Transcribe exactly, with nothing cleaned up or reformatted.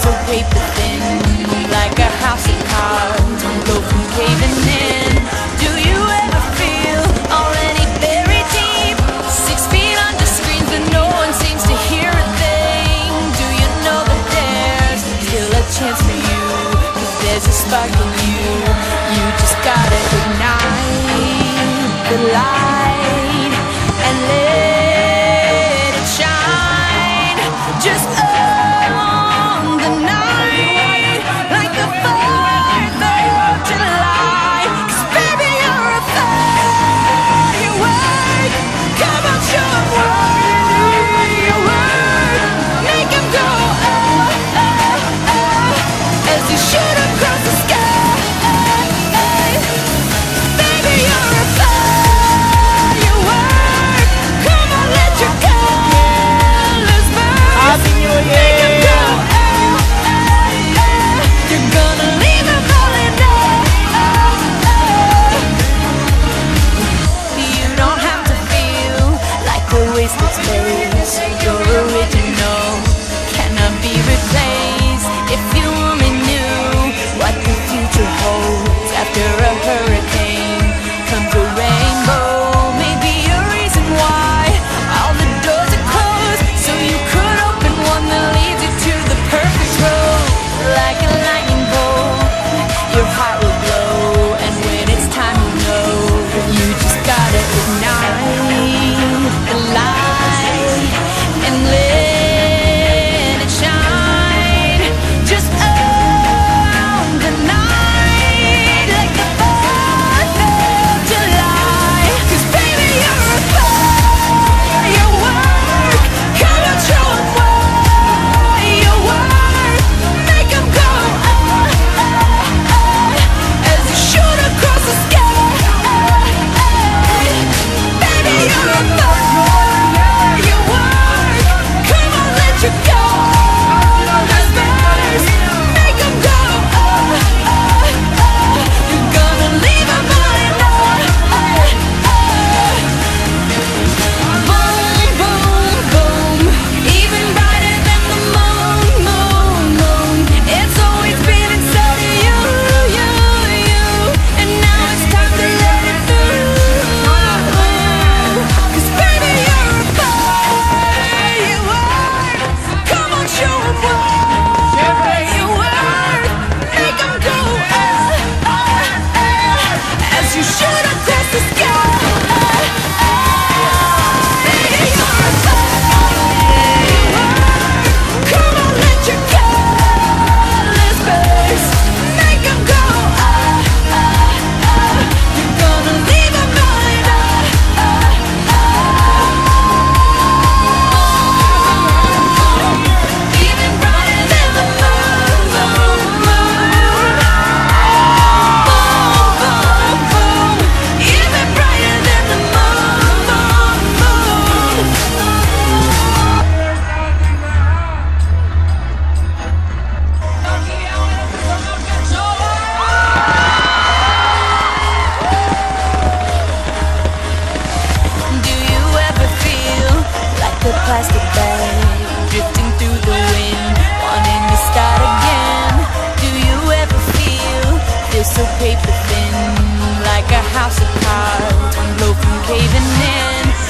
so paper thin, like a house of cards, one blow from caving in. Do you ever feel already buried deep, six feet under screens but no one seems to hear a thing? Do you know that there's still a chance for you, 'cause there's a spark in you. You just gotta ignite the light and let it shine. Just on the night, like the fourth of July. 'Cause baby, you're a firework. Come on, show 'em what you work. Make 'em go oh, oh, oh, as you shoot across the sky. Baby, you're a firework. Come on, let your colors burn. Happy New Year! You're gonna leave them all in You don't have to feel like a wasted space. You're original, cannot be replaced. If you only knew what the future holds, after a hurricane comes a rainbow. Maybe a reason why all the doors are closed, so you could open one that leads you to the perfect road. Like a lightning bolt, your heart will glow, and when it's time to know, you just gotta ignite the light and let it shine. Just on the night, like the fourth of July. 'Cause baby, you're a firework. Come on, show 'em what you work. Make 'em go oh, oh, oh, as you shoot across the sky. Baby, you're a firework. Come on, let your colors burst. Make 'em go oh, oh, oh. You're gonna leave 'em all in Boom, boom, boom, even brighter than the moon, moon, moon. It's always been inside of you, you, you, and now it's time to let it through. 'Cause baby, you're a firework. Come on, show 'em what you work. Make 'em go oh, oh, oh, as you shoot across the sky. Baby, you're a firework. Come on, let your colors burst. Make 'em go oh, oh, oh. You're gonna leave 'em all in even brighter than the moon, moon, moon. Boom, boom, boom, even brighter than the moon, moon, moon. Do you ever feel like a plastic bag drifting through the wind, wanting to start again? Do you ever feel feel so paper thin, like a house of cards, one blow from caving in?